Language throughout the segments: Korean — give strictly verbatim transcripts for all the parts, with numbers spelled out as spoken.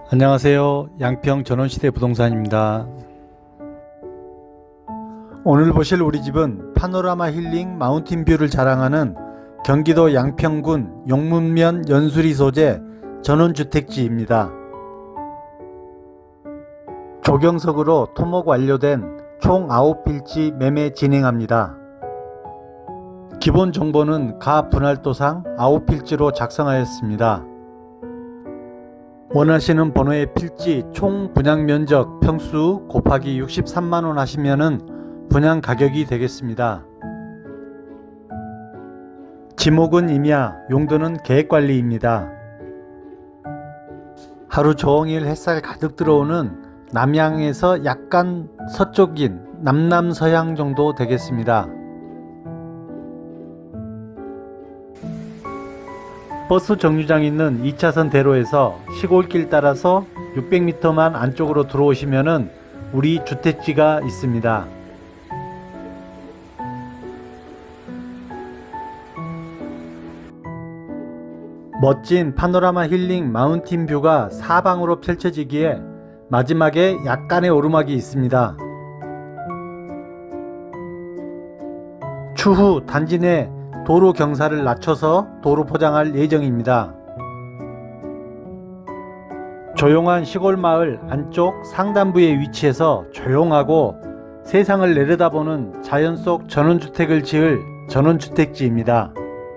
안녕하세요. 양평 전원시대 부동산입니다. 오늘 보실 우리 집은 파노라마 힐링 마운틴뷰를 자랑하는 경기도 양평군 용문면 연수리 소재 전원주택지입니다. 조경석으로 토목 완료된 총 아홉 필지 매매 진행합니다. 기본 정보는 가 분할도상 아홉 필지로 작성하였습니다. 원하시는 번호의 필지 총 분양면적 평수 곱하기 육십삼만 원 하시면은 분양 가격이 되겠습니다. 지목은 임야, 용도는 계획관리입니다. 하루 종일 햇살 가득 들어오는 남향에서 약간 서쪽인 남남서향 정도 되겠습니다. 버스 정류장 있는 이 차선 대로에서 시골길 따라서 육백 미터만 안쪽으로 들어오시면은 우리 주택지가 있습니다. 멋진 파노라마 힐링 마운틴 뷰가 사방으로 펼쳐지기에 마지막에 약간의 오르막이 있습니다. 추후 단지 내 도로 경사를 낮춰서 도로 포장할 예정입니다. 조용한 시골 마을 안쪽 상단부에 위치해서 조용하고 세상을 내려다보는 자연 속 전원주택을 지을 전원주택지입니다.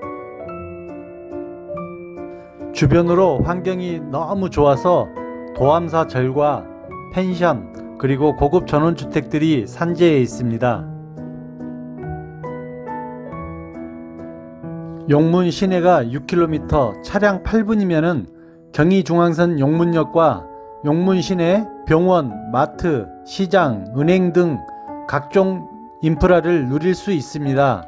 주변으로 환경이 너무 좋아서 도암사 절과 펜션 그리고 고급 전원주택들이 산재해 있습니다. 용문 시내가 육 킬로미터 차량 팔 분이면은 경의중앙선 용문역과 용문 시내 병원, 마트, 시장, 은행 등 각종 인프라를 누릴 수 있습니다.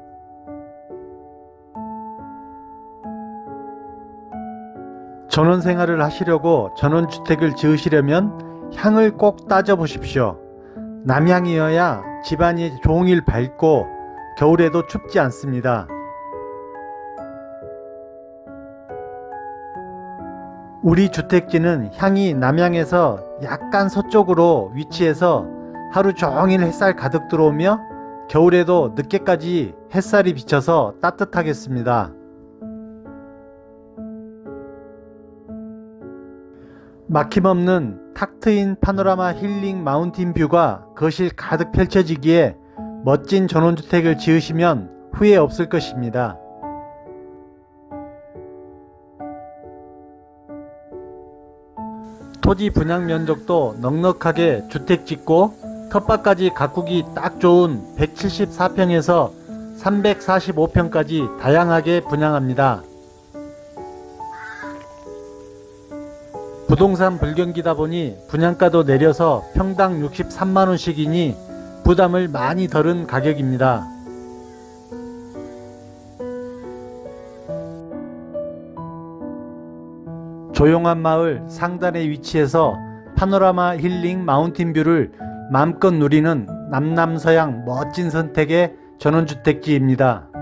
전원생활을 하시려고 전원주택을 지으시려면 향을 꼭 따져 보십시오. 남향이어야 집안이 종일 밝고 겨울에도 춥지 않습니다. 우리 주택지는 향이 남향에서 약간 서쪽으로 위치해서 하루 종일 햇살 가득 들어오며 겨울에도 늦게까지 햇살이 비쳐서 따뜻하겠습니다. 막힘없는 탁 트인 파노라마 힐링 마운틴 뷰가 거실 가득 펼쳐지기에 멋진 전원주택을 지으시면 후회 없을 것입니다. 토지 분양 면적도 넉넉하게 주택 짓고 텃밭까지 가꾸기 딱 좋은 백칠십사 평에서 삼백사십오 평까지 다양하게 분양합니다. 부동산 불경기다 보니 분양가도 내려서 평당 육십삼만 원씩이니 부담을 많이 덜은 가격입니다. 조용한 마을 상단에 위치해서 파노라마 힐링 마운틴 뷰를 마음껏 누리는 남남서양 멋진 선택의 전원주택지입니다.